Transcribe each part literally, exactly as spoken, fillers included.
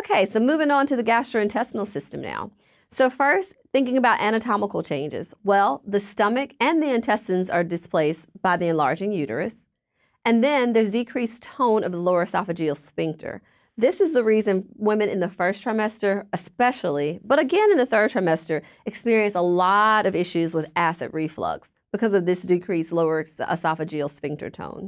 Okay, so moving on to the gastrointestinal system now. So first, thinking about anatomical changes. Well, the stomach and the intestines are displaced by the enlarging uterus. And then there's decreased tone of the lower esophageal sphincter. This is the reason women in the first trimester especially, but again in the third trimester, experience a lot of issues with acid reflux because of this decreased lower esophageal sphincter tone.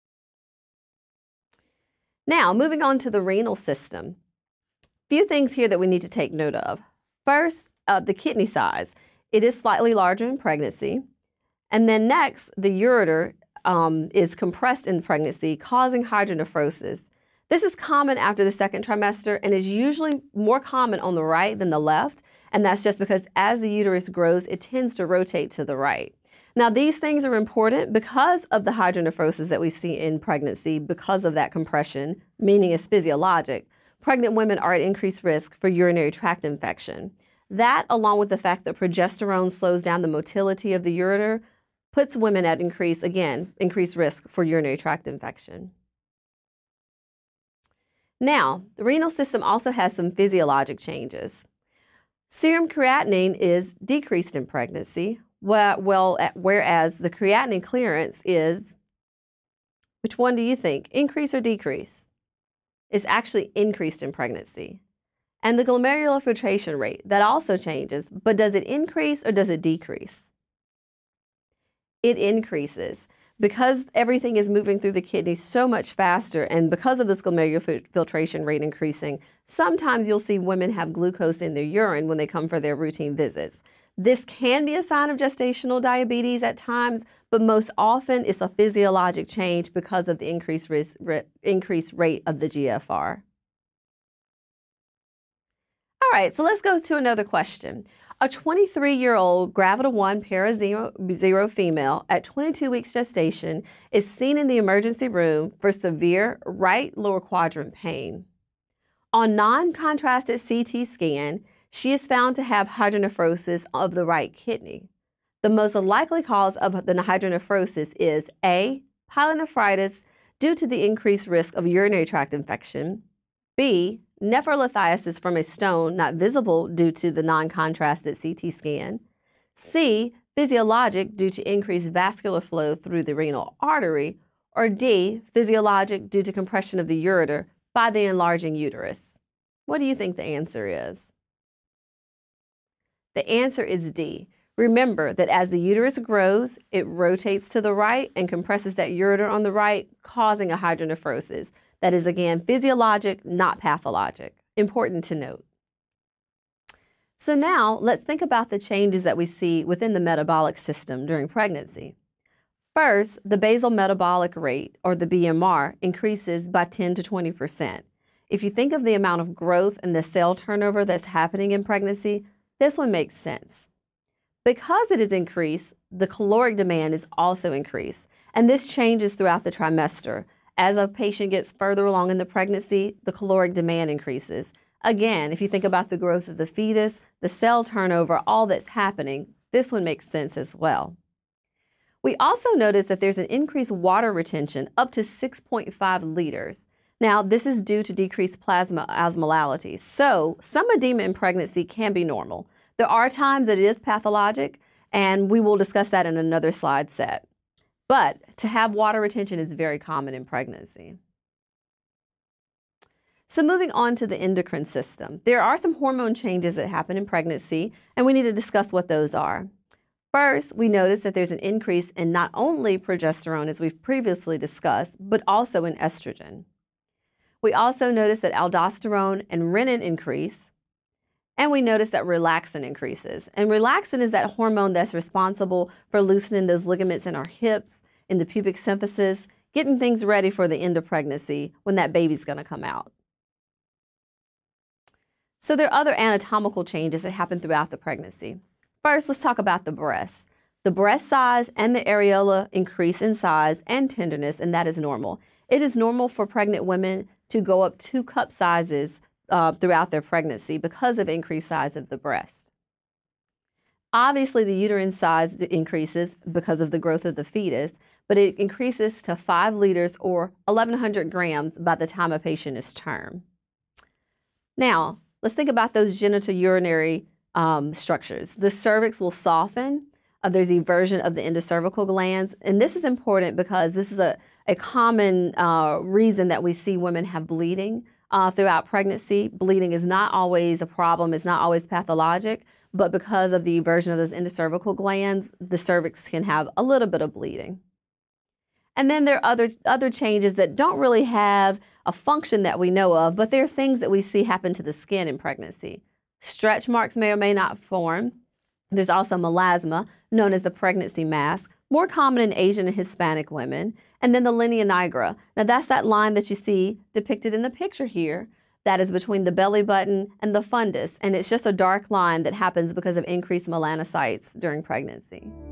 Now, moving on to the renal system. Few things here that we need to take note of. First, uh, the kidney size. It is slightly larger in pregnancy. And then next, the ureter um, is compressed in pregnancy, causing hydronephrosis. This is common after the second trimester and is usually more common on the right than the left. And that's just because as the uterus grows, it tends to rotate to the right. Now, these things are important because of the hydronephrosis that we see in pregnancy, because of that compression, meaning it's physiologic. Pregnant women are at increased risk for urinary tract infection. That, along with the fact that progesterone slows down the motility of the ureter, puts women at increased, again, increased risk for urinary tract infection. Now, the renal system also has some physiologic changes. Serum creatinine is decreased in pregnancy, well, whereas the creatinine clearance is, which one do you think, increase or decrease? Is actually increased in pregnancy. And the glomerular filtration rate, that also changes, but does it increase or does it decrease? It increases. Because everything is moving through the kidneys so much faster, and because of this glomerular filtration rate increasing, sometimes you'll see women have glucose in their urine when they come for their routine visits. This can be a sign of gestational diabetes at times, but most often it's a physiologic change because of the increased, risk, increased rate of the G F R. All right, so let's go to another question. A twenty-three-year-old gravida one para zero, zero female at twenty-two weeks gestation is seen in the emergency room for severe right lower quadrant pain. On non-contrasted C T scan, she is found to have hydronephrosis of the right kidney. The most likely cause of the hydronephrosis is A, pyelonephritis due to the increased risk of urinary tract infection, B, nephrolithiasis from a stone not visible due to the non-contrasted C T scan, C, physiologic due to increased vascular flow through the renal artery, or D, physiologic due to compression of the ureter by the enlarging uterus. What do you think the answer is? The answer is D. Remember that as the uterus grows, it rotates to the right and compresses that ureter on the right, causing a hydronephrosis. That is, again, physiologic, not pathologic. Important to note. So now let's think about the changes that we see within the metabolic system during pregnancy. First, the basal metabolic rate, or the B M R, increases by ten to twenty percent. If you think of the amount of growth and the cell turnover that's happening in pregnancy, this one makes sense. Because it is increased, the caloric demand is also increased, and this changes throughout the trimester. As a patient gets further along in the pregnancy, the caloric demand increases. Again, if you think about the growth of the fetus, the cell turnover, all that's happening, this one makes sense as well. We also notice that there's an increased water retention up to six point five liters. Now, this is due to decreased plasma osmolality. So, some edema in pregnancy can be normal. There are times that it is pathologic, and we will discuss that in another slide set. But to have water retention is very common in pregnancy. So moving on to the endocrine system, there are some hormone changes that happen in pregnancy, and we need to discuss what those are. First, we notice that there's an increase in not only progesterone, as we've previously discussed, but also in estrogen. We also notice that aldosterone and renin increase, and we notice that relaxin increases. And relaxin is that hormone that's responsible for loosening those ligaments in our hips, in the pubic symphysis, getting things ready for the end of pregnancy when that baby's going to come out. So there are other anatomical changes that happen throughout the pregnancy. First, let's talk about the breasts. The breast size and the areola increase in size and tenderness, and that is normal. It is normal for pregnant women to go up two cup sizes uh, throughout their pregnancy because of increased size of the breast. Obviously, the uterine size increases because of the growth of the fetus, but it increases to five liters or eleven hundred grams by the time a patient is term. Now, let's think about those genitourinary um, structures. The cervix will soften. Uh, there's eversion of the endocervical glands. And this is important because this is a, a common uh, reason that we see women have bleeding uh, throughout pregnancy. Bleeding is not always a problem. It's not always pathologic. But because of the eversion of those endocervical glands, the cervix can have a little bit of bleeding. And then there are other, other changes that don't really have a function that we know of, but there are things that we see happen to the skin in pregnancy. Stretch marks may or may not form. There's also melasma, known as the pregnancy mask, more common in Asian and Hispanic women. And then the linea nigra. Now that's that line that you see depicted in the picture here. That is between the belly button and the fundus, and it's just a dark line that happens because of increased melanocytes during pregnancy.